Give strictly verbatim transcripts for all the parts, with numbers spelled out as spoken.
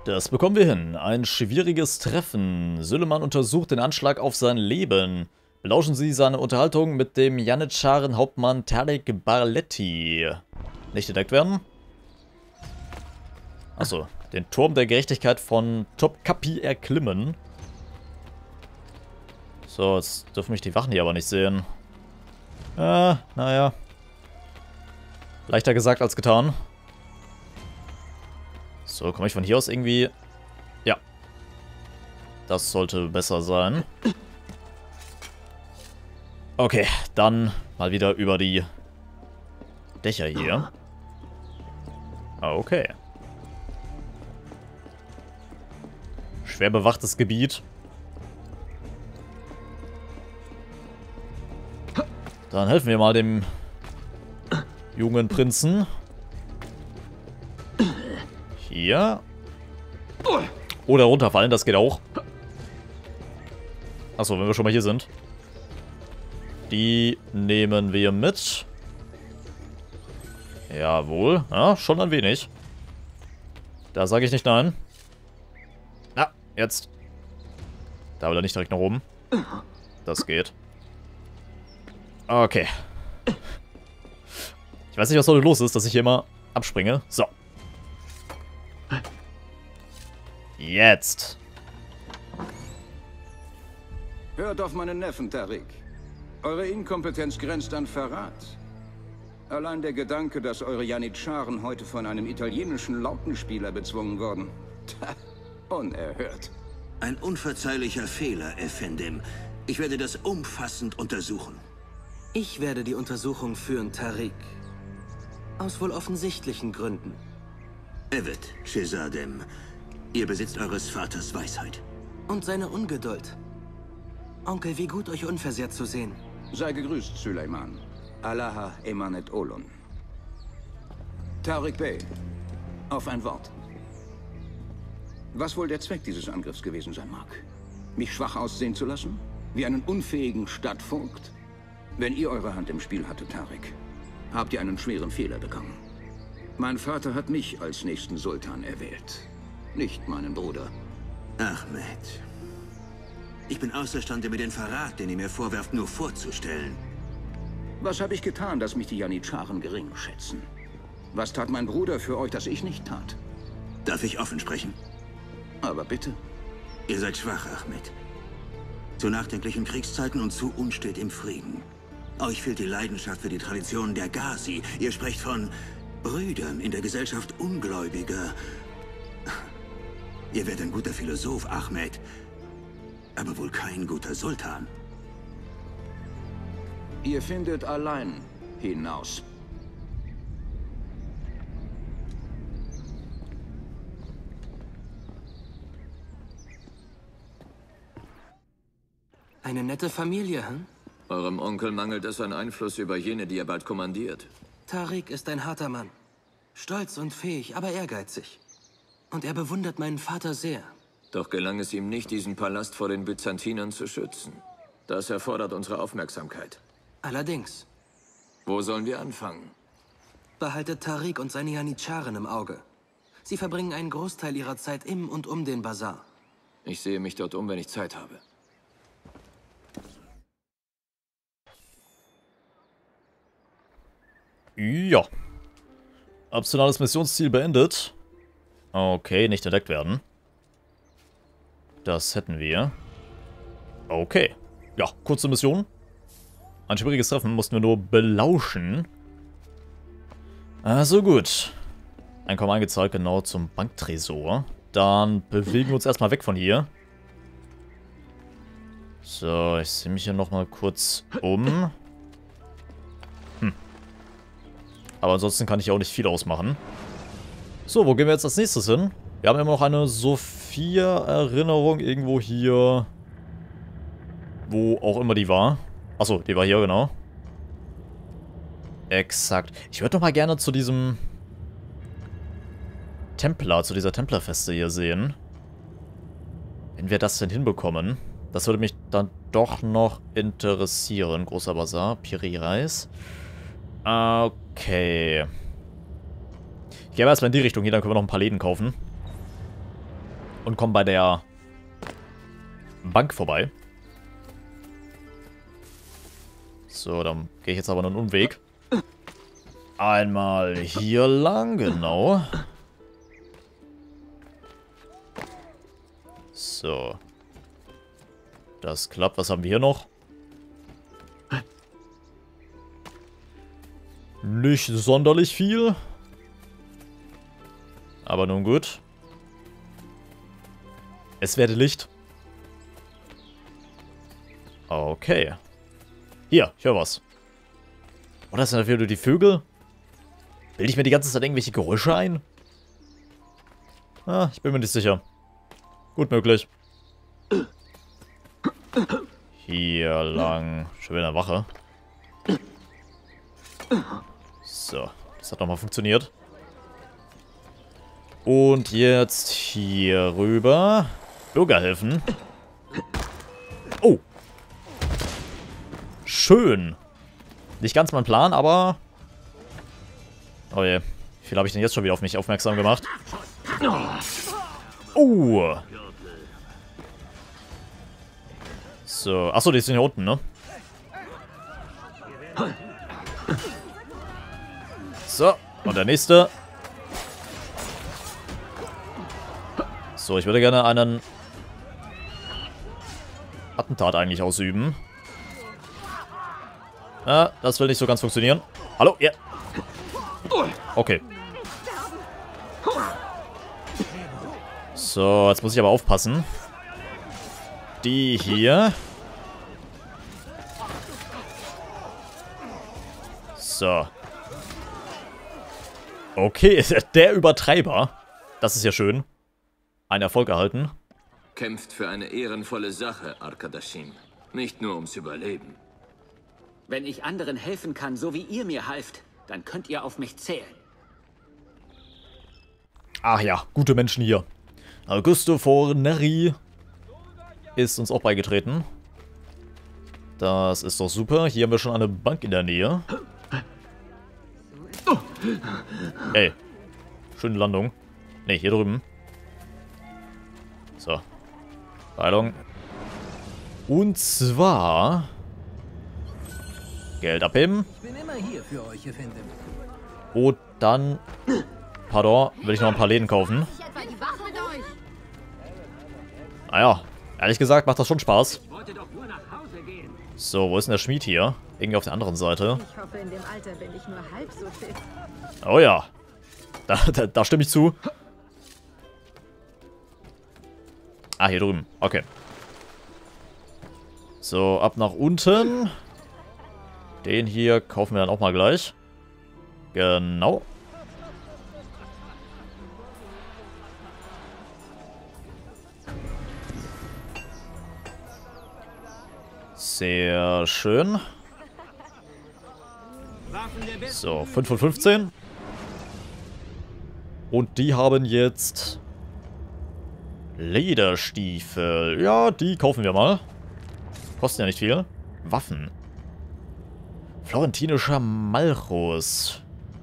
Das bekommen wir hin. Ein schwieriges Treffen. Süleyman untersucht den Anschlag auf sein Leben. Belauschen Sie seine Unterhaltung mit dem Janitscharen-Hauptmann Tarik Barleti. Nicht entdeckt werden? Achso, den Turm der Gerechtigkeit von Topkapi erklimmen. So, jetzt dürfen mich die Wachen hier aber nicht sehen. Ah, naja. Leichter gesagt als getan. So, komme ich von hier aus irgendwie... Ja. Das sollte besser sein. Okay, dann mal wieder über die Dächer hier. Okay. Schwer bewachtes Gebiet. Dann helfen wir mal dem jungen Prinzen. Hier. Oder runterfallen, das geht auch. Achso, wenn wir schon mal hier sind. Die nehmen wir mit. Jawohl. Ja, schon ein wenig. Da sage ich nicht nein. Na, jetzt. Da will er nicht direkt nach oben. Das geht. Okay. Ich weiß nicht, was heute los ist, dass ich hier immer abspringe. So. Jetzt. Hört auf meinen Neffen, Tarik. Eure Inkompetenz grenzt an Verrat. Allein der Gedanke, dass eure Janitscharen heute von einem italienischen Lautenspieler bezwungen wurden. Unerhört. Ein unverzeihlicher Fehler, Effendim. Ich werde das umfassend untersuchen. Ich werde die Untersuchung führen, Tarik. Aus wohl offensichtlichen Gründen. Evet, Shehzadem. Ihr besitzt eures Vaters Weisheit. Und seine Ungeduld. Onkel, wie gut, euch unversehrt zu sehen. Sei gegrüßt, Süleyman. Allaha emanet olun. Tarik Bey, auf ein Wort. Was wohl der Zweck dieses Angriffs gewesen sein mag? Mich schwach aussehen zu lassen? Wie einen unfähigen Stadtvogt? Wenn ihr eure Hand im Spiel hattet, Tarik, habt ihr einen schweren Fehler begangen. Mein Vater hat mich als nächsten Sultan erwählt, nicht meinen Bruder. Ahmed. Ich bin außerstande, mir den Verrat, den ihr mir vorwerft, nur vorzustellen. Was habe ich getan, dass mich die Janitscharen gering schätzen? Was tat mein Bruder für euch, das ich nicht tat? Darf ich offen sprechen? Aber bitte. Ihr seid schwach, Ahmed. Zu nachdenklichen Kriegszeiten und zu unstet im Frieden. Euch fehlt die Leidenschaft für die Traditionen der Ghazi. Ihr sprecht von Brüdern in der Gesellschaft Ungläubiger. Ihr werdet ein guter Philosoph, Ahmed. Aber wohl kein guter Sultan. Ihr findet allein hinaus. Eine nette Familie, hm? Eurem Onkel mangelt es an Einfluss über jene, die er bald kommandiert. Tarik ist ein harter Mann. Stolz und fähig, aber ehrgeizig. Und er bewundert meinen Vater sehr. Doch gelang es ihm nicht, diesen Palast vor den Byzantinern zu schützen. Das erfordert unsere Aufmerksamkeit. Allerdings. Wo sollen wir anfangen? Behaltet Tarik und seine Janitscharen im Auge. Sie verbringen einen Großteil ihrer Zeit im und um den Bazar. Ich sehe mich dort um, wenn ich Zeit habe. Ja. Optionales Missionsziel beendet. Okay, nicht entdeckt werden. Das hätten wir. Okay. Ja, kurze Mission. Ein schwieriges Treffen mussten wir nur belauschen. Also gut. Einkommen eingezeigt, genau zum Banktresor. Dann bewegen wir uns erstmal weg von hier. So, ich sehe mich hier nochmal kurz um. Hm. Aber ansonsten kann ich auch nicht viel ausmachen. So, wo gehen wir jetzt als nächstes hin? Wir haben immer noch eine Sophia-Erinnerung irgendwo hier. Wo auch immer die war. Achso, die war hier, genau. Exakt. Ich würde doch mal gerne zu diesem Templer, zu dieser Templerfeste hier sehen. Wenn wir das denn hinbekommen. Das würde mich dann doch noch interessieren. Großer Bazar, Piri Reis. Okay. Ich gehe erstmal in die Richtung hier, dann können wir noch ein paar Läden kaufen. Und kommen bei der Bank vorbei. So, dann gehe ich jetzt aber noch einen Umweg. Einmal hier lang, genau. So. Das klappt. Was haben wir hier noch? Nicht sonderlich viel. Aber nun gut. Es werde Licht. Okay. Hier, ich höre was. Oder das sind dafür nur die Vögel? Bilde ich mir die ganze Zeit irgendwelche Geräusche ein? Ah, ich bin mir nicht sicher. Gut möglich. Hier lang. Schon wieder eine Wache. So, das hat nochmal funktioniert. Und jetzt hier rüber. Bürger helfen. Oh. Schön. Nicht ganz mein Plan, aber... Oh je. Wie viel habe ich denn jetzt schon wieder auf mich aufmerksam gemacht? Oh. So. Achso, die sind hier unten, ne? So. Und der nächste. So, ich würde gerne einen Attentat eigentlich ausüben. Ah, das will nicht so ganz funktionieren. Hallo? Ja. Yeah. Okay. So, jetzt muss ich aber aufpassen. Die hier. So. Okay, der Übertreiber. Das ist ja schön. Ein Erfolg erhalten. Kämpft für eine ehrenvolle Sache, Arkadashim. Nicht nur ums Überleben. Wenn ich anderen helfen kann, so wie ihr mir halft, dann könnt ihr auf mich zählen. Ach ja, gute Menschen hier. Augusto Forneri ist uns auch beigetreten. Das ist doch super. Hier haben wir schon eine Bank in der Nähe. Ey. Schöne Landung. Ne, hier drüben. So. Heilung. Und zwar... Geld abheben. Ich bin immer hier für euch, ihr findet. Und dann... Pardon, will ich noch ein paar Läden kaufen. Naja, ehrlich gesagt macht das schon Spaß. So, wo ist denn der Schmied hier? Irgendwie auf der anderen Seite. Ich hoffe, in dem Alter bin ich nur halb so fit. Oh ja. Da, da, da stimme ich zu. Ah, hier drüben. Okay. So, ab nach unten. Den hier kaufen wir dann auch mal gleich. Genau. Sehr schön. So, fünf von fünfzehn. Und die haben jetzt Lederstiefel. Ja, die kaufen wir mal. Kosten ja nicht viel. Waffen. Florentinischer Malchus.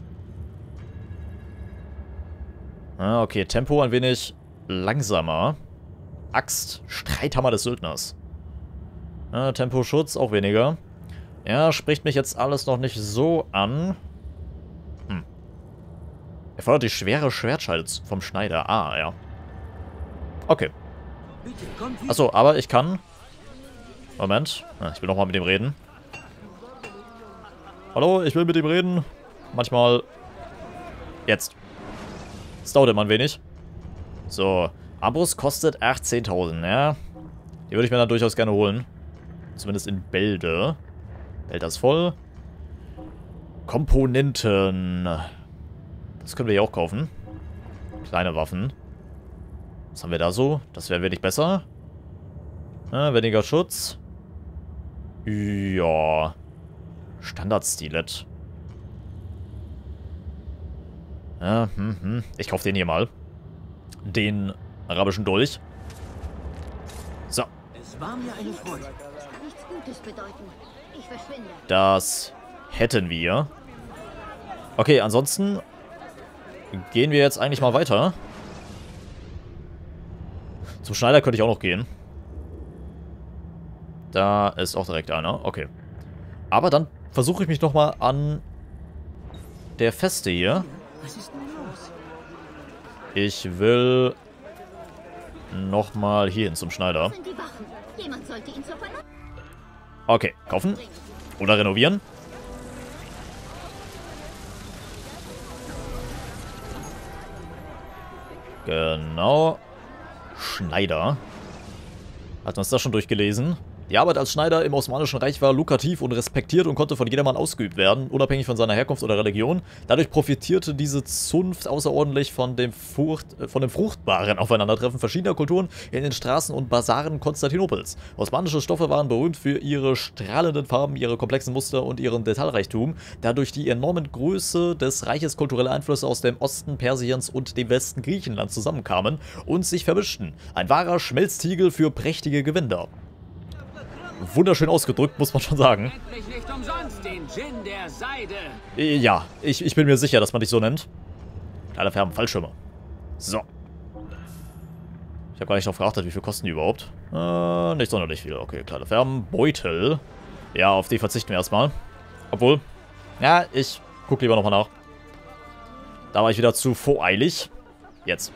Ah, okay, Tempo ein wenig langsamer. Axt, Streithammer des Söldners. Ah, Temposchutz auch weniger. Ja, spricht mich jetzt alles noch nicht so an. Hm. Er fordert die schwere Schwertscheide vom Schneider. Ah, ja. Okay. Achso, aber ich kann... Moment. Ah, ich will nochmal mit ihm reden. Hallo, ich will mit ihm reden. Manchmal... Jetzt. Das dauert immer ein wenig. So. Armbrust kostet achtzehntausend, ja. Die würde ich mir dann durchaus gerne holen. Zumindest in Bälde. Bälde ist voll. Komponenten. Das können wir hier auch kaufen. Kleine Waffen. Was haben wir da so? Das wäre wenig besser. Ja, weniger Schutz. Ja. Standard-Stilett. Ja, hm, hm. Ich kaufe den hier mal. Den arabischen Dolch. So. Es war mir eine Freude. Nichts Gutes bedeuten. Ich verschwinde. Das hätten wir. Okay, ansonsten gehen wir jetzt eigentlich mal weiter. Zum Schneider könnte ich auch noch gehen. Da ist auch direkt einer. Okay. Aber dann versuche ich mich nochmal an der Feste hier. Was ist denn los? Ich will nochmal hier hin zum Schneider. Sind die Wachen? Jemand sollte ihn zur Vernunft. Okay, kaufen. Oder renovieren. Genau. Schneider. Hatten wir uns das schon durchgelesen? Die Arbeit als Schneider im Osmanischen Reich war lukrativ und respektiert und konnte von jedermann ausgeübt werden, unabhängig von seiner Herkunft oder Religion. Dadurch profitierte diese Zunft außerordentlich von dem, Furcht, äh, von dem fruchtbaren Aufeinandertreffen verschiedener Kulturen in den Straßen und Basaren Konstantinopels. Osmanische Stoffe waren berühmt für ihre strahlenden Farben, ihre komplexen Muster und ihren Detailreichtum, da durch die enorme Größe des Reiches kulturelle Einflüsse aus dem Osten Persiens und dem Westen Griechenlands zusammenkamen und sich vermischten. Ein wahrer Schmelztiegel für prächtige Gewänder. Wunderschön ausgedrückt, muss man schon sagen. Endlich nicht umsonst den Djinn der Seide. Ja, ich, ich bin mir sicher, dass man dich so nennt. Kleiner Färben, Fallschirme. So. Ich habe gar nicht darauf geachtet, wie viel kosten die überhaupt. Äh, nicht sonderlich viel. Okay, kleine Färben, Beutel. Ja, auf die verzichten wir erstmal. Obwohl, ja, ich gucke lieber nochmal nach. Da war ich wieder zu voreilig. Jetzt.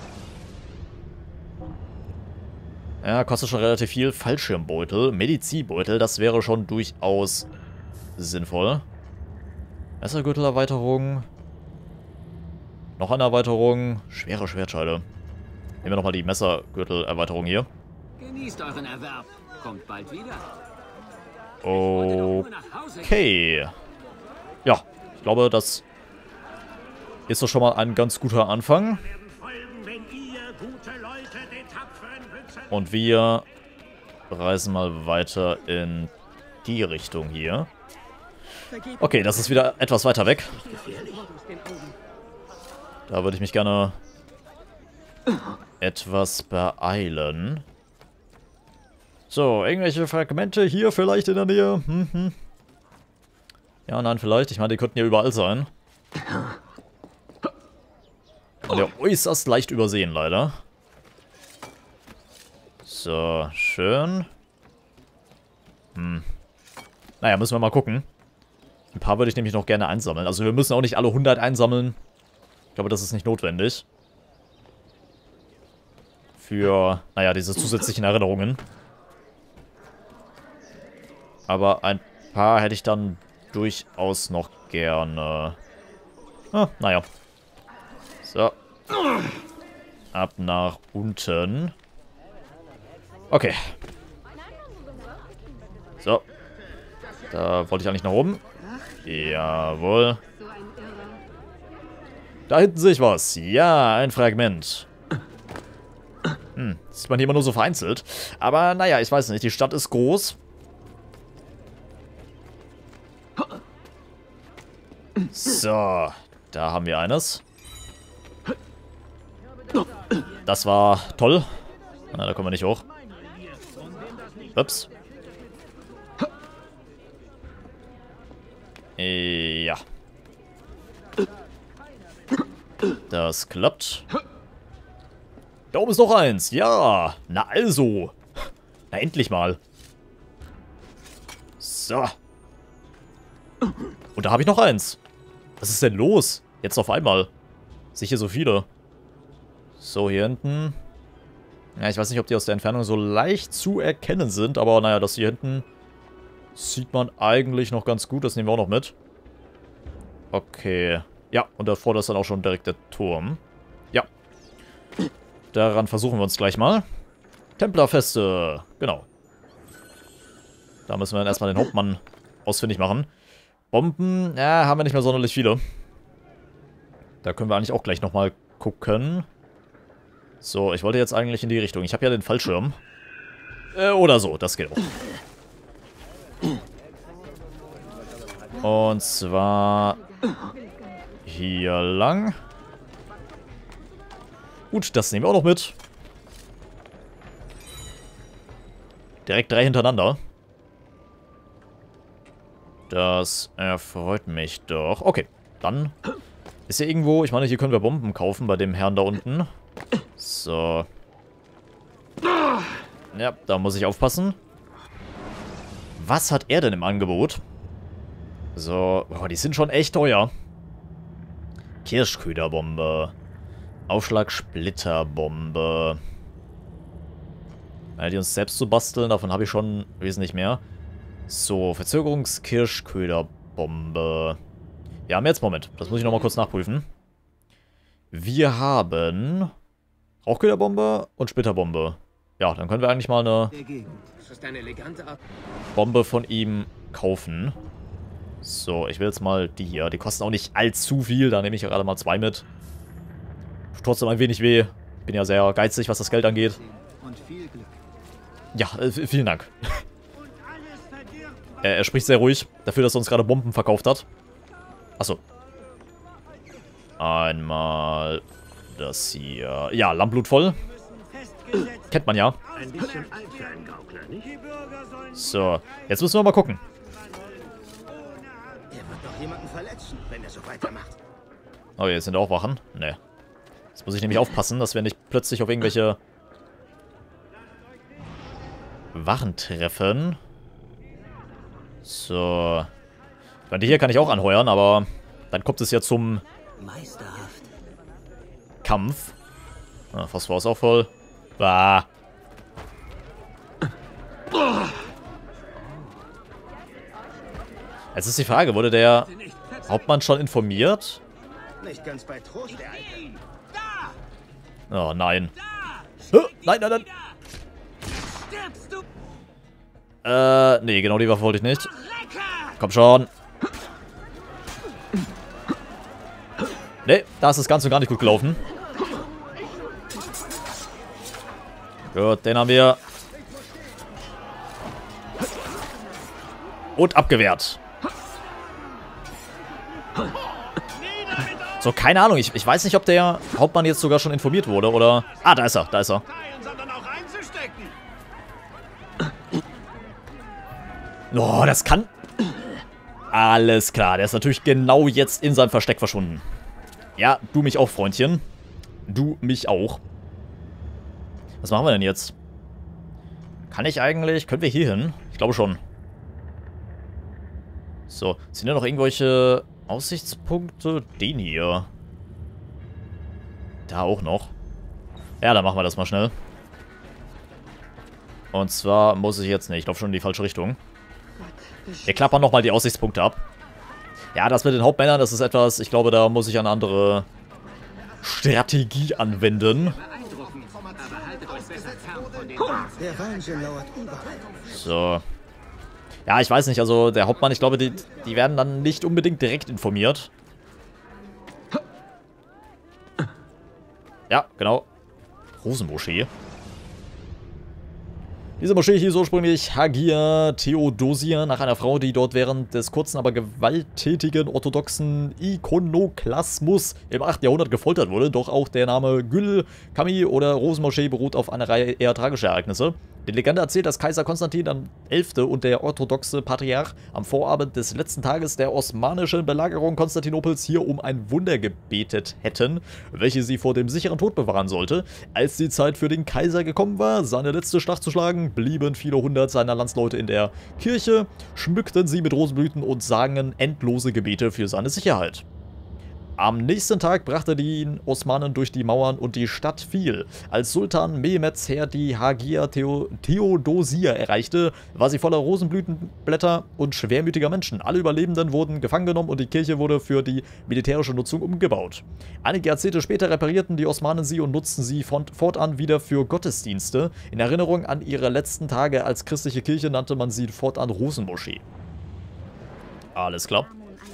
Ja, kostet schon relativ viel. Fallschirmbeutel, Medizinbeutel, das wäre schon durchaus sinnvoll. Messergürtelerweiterung. Noch eine Erweiterung. Schwere Schwertscheide. Nehmen wir nochmal die Messergürtelerweiterung hier. Genießt euren Erwerb. Kommt bald wieder. Okay. Ja, ich glaube, das ist doch schon mal ein ganz guter Anfang. Und wir reisen mal weiter in die Richtung hier. Okay, das ist wieder etwas weiter weg. Da würde ich mich gerne etwas beeilen. So, irgendwelche Fragmente hier vielleicht in der Nähe? Hm, hm. Ja, nein, vielleicht. Ich meine, die könnten ja überall sein. Und ja, äußerst leicht übersehen, leider. So, schön. Hm. Naja, müssen wir mal gucken. Ein paar würde ich nämlich noch gerne einsammeln. Also wir müssen auch nicht alle hundert einsammeln. Ich glaube, das ist nicht notwendig. Für, naja, diese zusätzlichen Erinnerungen. Aber ein paar hätte ich dann durchaus noch gerne. Ah, naja. So. Ab nach unten. Okay. So. Da wollte ich eigentlich nach oben. Jawohl. Da hinten sehe ich was. Ja, ein Fragment. Hm, das sieht man hier immer nur so vereinzelt. Aber naja, ich weiß nicht. Die Stadt ist groß. So. Da haben wir eines. Das war toll. Na, da kommen wir nicht hoch. Ups. Ja. Das klappt. Da oben ist noch eins. Ja. Na also. Na endlich mal. So. Und da habe ich noch eins. Was ist denn los? Jetzt auf einmal. Sicher so viele. So, hier hinten. Ja, ich weiß nicht, ob die aus der Entfernung so leicht zu erkennen sind, aber naja, das hier hinten sieht man eigentlich noch ganz gut. Das nehmen wir auch noch mit. Okay. Ja, und davor ist dann auch schon direkt der Turm. Ja. Daran versuchen wir uns gleich mal. Templerfeste. Genau. Da müssen wir dann erstmal den Hauptmann ausfindig machen. Bomben, ja, haben wir nicht mehr sonderlich viele. Da können wir eigentlich auch gleich nochmal gucken. So, ich wollte jetzt eigentlich in die Richtung. Ich habe ja den Fallschirm. Äh, oder so, das geht auch. Und zwar hier lang. Gut, das nehmen wir auch noch mit. Direkt drei hintereinander. Das erfreut mich doch. Okay, dann ist hier irgendwo... Ich meine, hier können wir Bomben kaufen bei dem Herrn da unten. So. Ja, da muss ich aufpassen. Was hat er denn im Angebot? So, boah, die sind schon echt teuer. Kirschköderbombe. Aufschlag-Splitterbombe. Die uns selbst zu basteln, davon habe ich schon wesentlich mehr. So, Verzögerungskirschköderbombe. Wir haben jetzt, Moment, das muss ich nochmal kurz nachprüfen. Wir haben Rauchköderbombe und Splitterbombe. Ja, dann können wir eigentlich mal eine Bombe von ihm kaufen. So, ich will jetzt mal die hier. Die kosten auch nicht allzu viel, da nehme ich gerade mal zwei mit. Trotzdem ein wenig weh. Ich bin ja sehr geizig, was das Geld angeht. Ja, äh, vielen Dank. er, er spricht sehr ruhig, dafür, dass er uns gerade Bomben verkauft hat. Achso. Einmal das hier. Ja, Lammblut voll. Kennt man ja. So, jetzt müssen wir mal gucken. Oh, jetzt sind auch Wachen. Ne. Jetzt muss ich nämlich aufpassen, dass wir nicht plötzlich auf irgendwelche Wachen treffen. So. Ich meine, die hier kann ich auch anheuern, aber dann kommt es ja zum Kampf. Ah, Phosphor ist auch voll. Bah. Jetzt ist die Frage, wurde der Hauptmann schon informiert? Oh, nein. Huh, nein, nein, nein. Äh, nee, genau die Waffe wollte ich nicht. Komm schon. Nee, da ist das Ganze gar nicht gut gelaufen. Gut, den haben wir. Und abgewehrt. So, keine Ahnung. Ich, ich weiß nicht, ob der Hauptmann jetzt sogar schon informiert wurde, oder... Ah, da ist er, da ist er. Oh, das kann... Alles klar, der ist natürlich genau jetzt in seinem Versteck verschwunden. Ja, du mich auch, Freundchen. Du mich auch. Was machen wir denn jetzt? Kann ich eigentlich... Können wir hier hin? Ich glaube schon. So, sind da noch irgendwelche Aussichtspunkte? Den hier. Da auch noch. Ja, dann machen wir das mal schnell. Und zwar muss ich jetzt nicht. Ich laufe schon in die falsche Richtung. Wir klappern nochmal die Aussichtspunkte ab. Ja, das mit den Hauptmännern, das ist etwas... Ich glaube, da muss ich eine andere Strategie anwenden. So. Ja, ich weiß nicht, also der Hauptmann, ich glaube, die, die werden dann nicht unbedingt direkt informiert. Ja, genau. Rosenmoschee. Diese Moschee hieß ursprünglich Hagia Theodosia, nach einer Frau, die dort während des kurzen, aber gewalttätigen orthodoxen Ikonoklasmus im achten Jahrhundert gefoltert wurde. Doch auch der Name Gül Kami oder Rosenmoschee beruht auf einer Reihe eher tragischer Ereignisse. Die Legende erzählt, dass Kaiser Konstantin der Elfte und der orthodoxe Patriarch am Vorabend des letzten Tages der osmanischen Belagerung Konstantinopels hier um ein Wunder gebetet hätten, welche sie vor dem sicheren Tod bewahren sollte. Als die Zeit für den Kaiser gekommen war, seine letzte Schlacht zu schlagen, blieben viele hundert seiner Landsleute in der Kirche, schmückten sie mit Rosenblüten und sangen endlose Gebete für seine Sicherheit. Am nächsten Tag brachte die Osmanen durch die Mauern und die Stadt fiel. Als Sultan Mehmeds Heer die Hagia Theo Theodosia erreichte, war sie voller Rosenblütenblätter und schwermütiger Menschen. Alle Überlebenden wurden gefangen genommen und die Kirche wurde für die militärische Nutzung umgebaut. Einige Jahrzehnte später reparierten die Osmanen sie und nutzten sie fortan wieder für Gottesdienste. In Erinnerung an ihre letzten Tage als christliche Kirche nannte man sie fortan Rosenmoschee. Alles klar.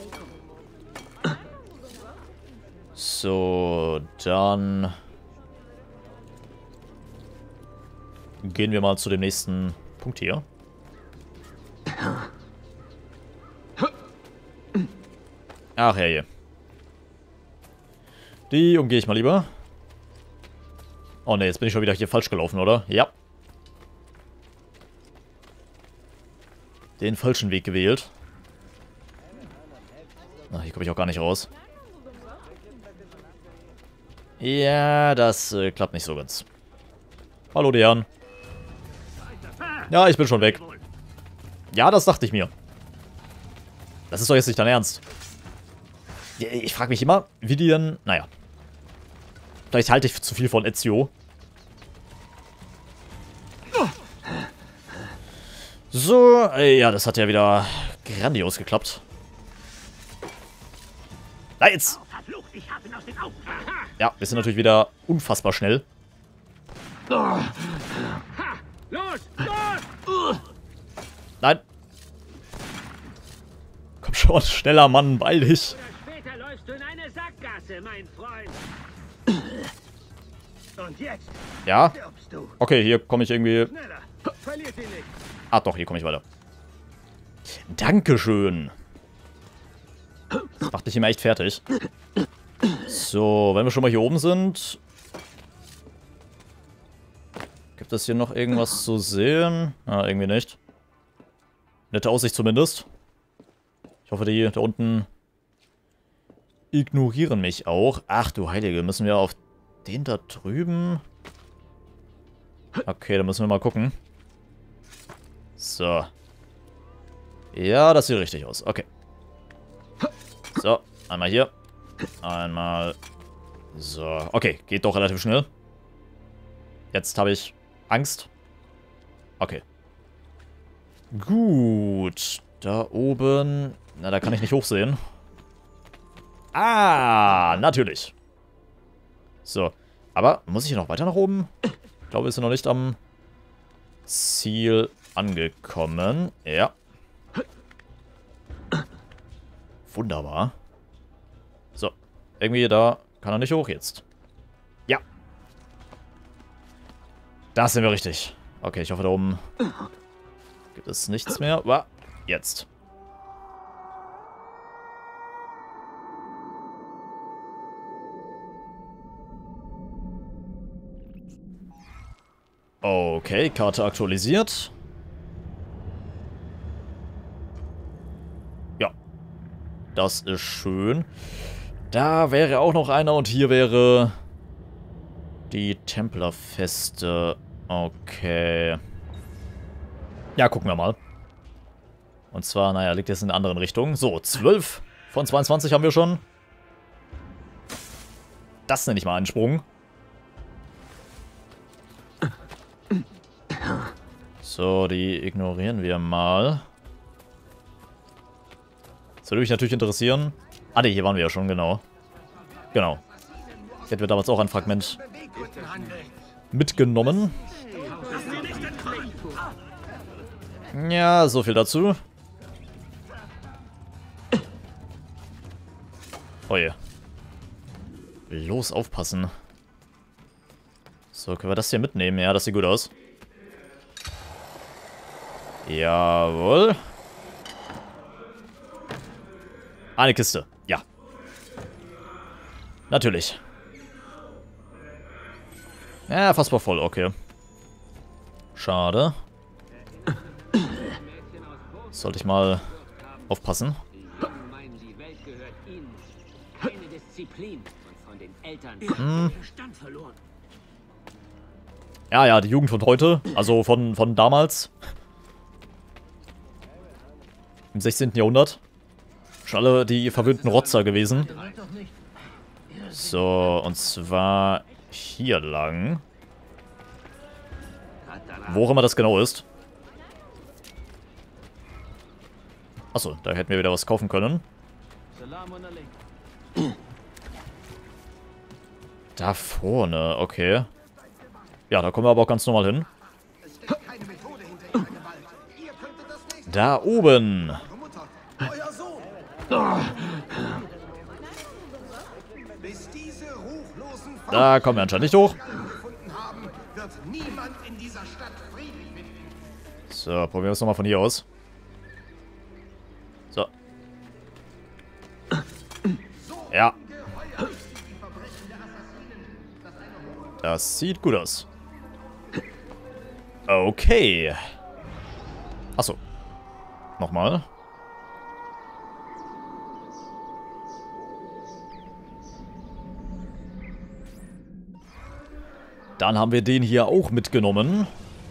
So, dann gehen wir mal zu dem nächsten Punkt hier. Ach herrje. Die umgehe ich mal lieber. Oh ne, jetzt bin ich schon wieder hier falsch gelaufen, oder? Ja. Den falschen Weg gewählt. Ach, hier komme ich auch gar nicht raus. Ja, das äh, klappt nicht so ganz. Hallo, die Herren. Ja, ich bin schon weg. Ja, das dachte ich mir. Das ist doch jetzt nicht dein Ernst. Ich frage mich immer, wie die denn... Naja. Vielleicht halte ich zu viel von Ezio. So, ja, das hat ja wieder grandios geklappt. Da jetzt! Ja, wir sind natürlich wieder unfassbar schnell. Nein! Komm schon, schneller Mann, beeil dich! Später läufst du in eine Sackgasse, mein Freund. Und jetzt? Ja? Okay, hier komme ich irgendwie... Verliert ihn nicht. Ah doch, hier komme ich weiter. Dankeschön. Das macht dich immer echt fertig. So, wenn wir schon mal hier oben sind... Gibt es hier noch irgendwas zu sehen? Ah, irgendwie nicht. Nette Aussicht zumindest. Ich hoffe, die da unten ignorieren mich auch. Ach du Heilige, müssen wir auf den da drüben? Okay, dann müssen wir mal gucken. So. Ja, das sieht richtig aus. Okay. So, einmal hier. Einmal. So, okay, geht doch relativ schnell. Jetzt habe ich Angst. Okay. Gut. Da oben. Na, da kann ich nicht hochsehen. Ah, natürlich. So. Aber muss ich hier noch weiter nach oben? Ich glaube, wir sind noch nicht am Ziel angekommen. Ja. Wunderbar. So. Irgendwie da kann er nicht hoch jetzt. Ja. Da sind wir richtig. Okay, ich hoffe, da oben gibt es nichts mehr. War jetzt. Okay, Karte aktualisiert. Ja. Das ist schön. Da wäre auch noch einer und hier wäre die Templerfeste. Okay. Ja, gucken wir mal. Und zwar, naja, liegt jetzt in einer anderen Richtung. So, zwölf von zweiundzwanzig haben wir schon. Das nenne ich mal einen Sprung. So, die ignorieren wir mal. Das würde mich natürlich interessieren. Ah, ne, hier waren wir ja schon, genau. Genau. Hier hatten wir damals auch ein Fragment mitgenommen. Ja, so viel dazu. Oh je. Los, aufpassen. So, können wir das hier mitnehmen? Ja, das sieht gut aus. Jawohl. Eine Kiste. Ja. Natürlich. Ja, fast mal voll. Okay. Schade. Sollte ich mal aufpassen. Hm. Ja, ja, die Jugend von heute. Also von, von damals. Im sechzehnten Jahrhundert. Schon alle die verwöhnten Rotzer gewesen. So, und zwar hier lang. Wo auch immer das genau ist. Achso, da hätten wir wieder was kaufen können. Da vorne, okay. Ja, da kommen wir aber auch ganz normal hin. Da oben. Da kommen wir anscheinend nicht hoch. So, probieren wir es nochmal von hier aus. So. Ja. Das sieht gut aus. Okay. Achso. Nochmal. Dann haben wir den hier auch mitgenommen.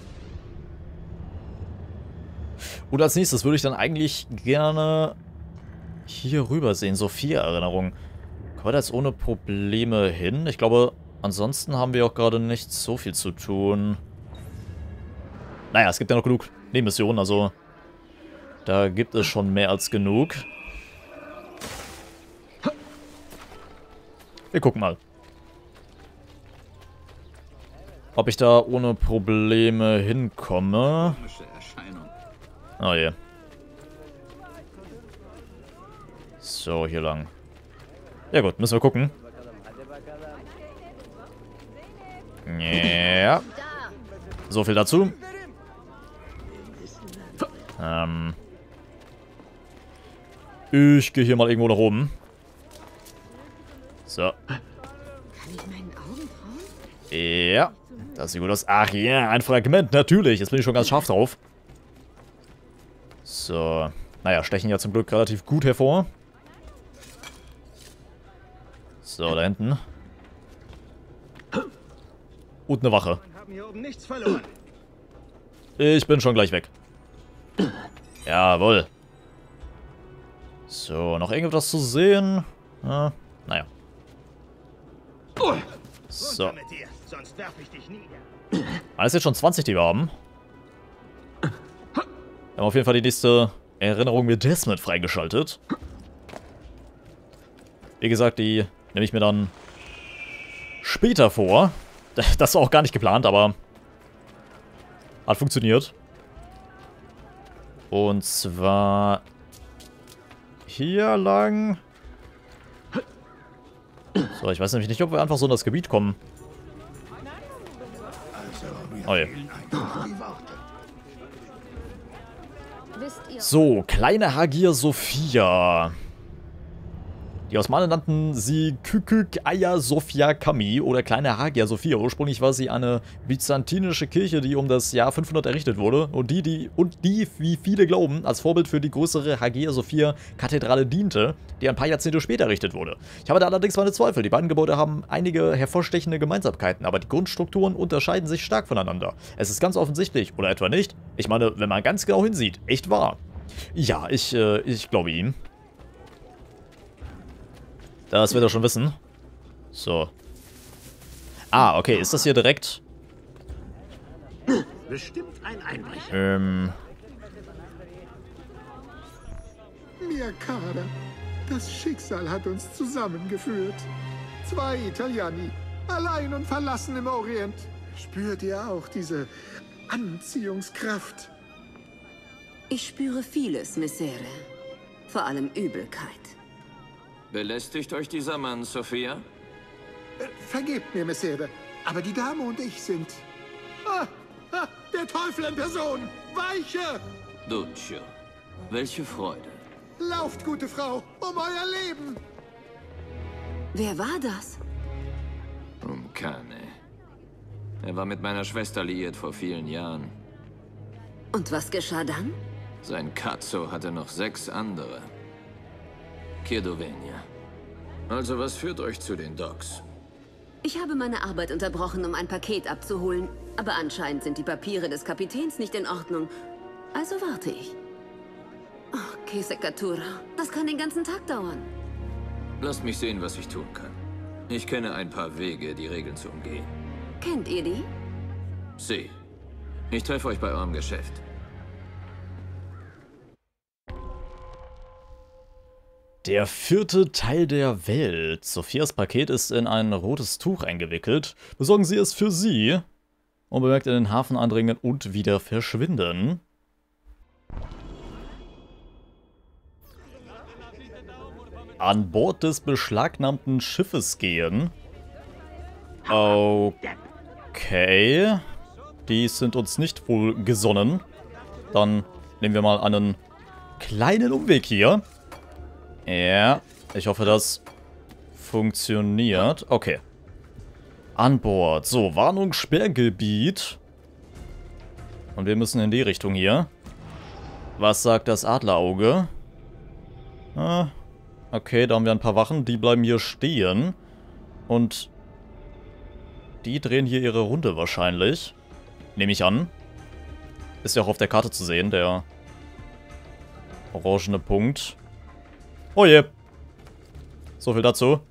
Und als nächstes würde ich dann eigentlich gerne hier rüber sehen. Sophia-Erinnerung. Kommen wir da jetzt ohne Probleme hin? Ich glaube, ansonsten haben wir auch gerade nicht so viel zu tun. Naja, es gibt ja noch genug Nebenmissionen, also da gibt es schon mehr als genug. Wir gucken mal. Ob ich da ohne Probleme hinkomme. Oh je. So, hier lang. Ja gut, müssen wir gucken. Ja. So viel dazu. Ähm. Ich gehe hier mal irgendwo nach oben. So. Ja. Das sieht gut aus. Ach ja, ein Fragment, natürlich. Jetzt bin ich schon ganz scharf drauf. So. Naja, stechen ja zum Glück relativ gut hervor. So, da hinten. Und eine Wache. Ich bin schon gleich weg. Jawohl. So, noch irgendwas zu sehen? Ah, naja. So. Alles jetzt schon zwanzig, die wir haben. Wir haben auf jeden Fall die nächste Erinnerung mit Desmond freigeschaltet. Wie gesagt, die nehme ich mir dann später vor. Das war auch gar nicht geplant, aber hat funktioniert. Und zwar hier lang. So, ich weiß nämlich nicht, ob wir einfach so in das Gebiet kommen. Oh je. So, kleine Hagia Sophia. Die Osmanen nannten sie Kükük Hagia Sophia Kami oder kleine Hagia Sophia. Ursprünglich war sie eine byzantinische Kirche, die um das Jahr fünfhundert errichtet wurde und die, die, und die, wie viele glauben, als Vorbild für die größere Hagia Sophia Kathedrale diente, die ein paar Jahrzehnte später errichtet wurde. Ich habe da allerdings meine Zweifel. Die beiden Gebäude haben einige hervorstechende Gemeinsamkeiten, aber die Grundstrukturen unterscheiden sich stark voneinander. Es ist ganz offensichtlich, oder etwa nicht? Ich meine, wenn man ganz genau hinsieht, echt wahr. Ja, ich, äh, ich glaube ihm. Das wird er schon wissen. So. Ah, okay. Ist das hier direkt? Bestimmt ein Einbrecher. Ähm. Mercada. Das Schicksal hat uns zusammengeführt. Zwei Italiani. Allein und verlassen im Orient. Spürt ihr auch diese Anziehungskraft? Ich spüre vieles, Messere. Vor allem Übelkeit. Belästigt euch dieser Mann, Sophia? Äh, vergebt mir, Messere, aber die Dame und ich sind... Ah, ah, der Teufel in Person! Weiche! Duccio, welche Freude. Lauft, gute Frau, um euer Leben! Wer war das? Umkane. Er war mit meiner Schwester liiert vor vielen Jahren. Und was geschah dann? Sein Cazzo hatte noch sechs andere. Chiedovenia. Also was führt euch zu den Docks? Ich habe meine Arbeit unterbrochen, um ein Paket abzuholen. Aber anscheinend sind die Papiere des Kapitäns nicht in Ordnung. Also warte ich. Oh, che seccatura. Das kann den ganzen Tag dauern. Lasst mich sehen, was ich tun kann. Ich kenne ein paar Wege, die Regeln zu umgehen. Kennt ihr die? Sie. Ich treffe euch bei eurem Geschäft. Der vierte Teil der Welt. Sophias Paket ist in ein rotes Tuch eingewickelt. Besorgen Sie es für sie. Unbemerkt in den Hafen eindringen und wieder verschwinden. An Bord des beschlagnahmten Schiffes gehen. Okay. Die sind uns nicht wohl gesonnen. Dann nehmen wir mal einen kleinen Umweg hier. Ja, ich hoffe, das funktioniert. Okay. An Bord. So, Warnung, Sperrgebiet. Und wir müssen in die Richtung hier. Was sagt das Adlerauge? Ah, okay, da haben wir ein paar Wachen. Die bleiben hier stehen. Und Die drehen hier ihre Runde wahrscheinlich. Nehme ich an. Ist ja auch auf der Karte zu sehen, der orangene Punkt. Oh je. So viel dazu.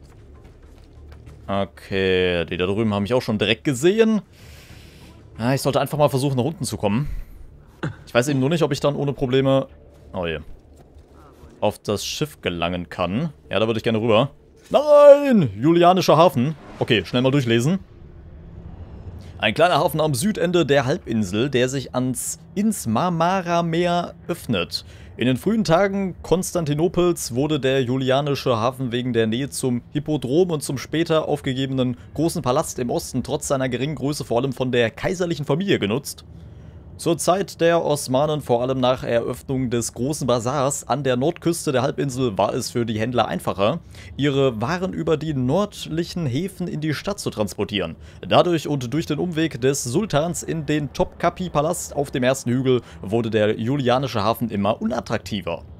Okay, die da drüben haben mich auch schon direkt gesehen. Ja, ich sollte einfach mal versuchen, nach unten zu kommen. Ich weiß eben nur nicht, ob ich dann ohne Probleme... Oh je. Auf das Schiff gelangen kann. Ja, da würde ich gerne rüber. Nein! Julianischer Hafen. Okay, schnell mal durchlesen. Ein kleiner Hafen am Südende der Halbinsel, der sich ans, ins Marmara-Meer öffnet. In den frühen Tagen Konstantinopels wurde der Julianische Hafen wegen der Nähe zum Hippodrom und zum später aufgegebenen großen Palast im Osten trotz seiner geringen Größe vor allem von der kaiserlichen Familie genutzt. Zur Zeit der Osmanen, vor allem nach Eröffnung des großen Bazars an der Nordküste der Halbinsel, war es für die Händler einfacher, ihre Waren über die nördlichen Häfen in die Stadt zu transportieren. Dadurch und durch den Umweg des Sultans in den Topkapi-Palast auf dem ersten Hügel wurde der Julianische Hafen immer unattraktiver.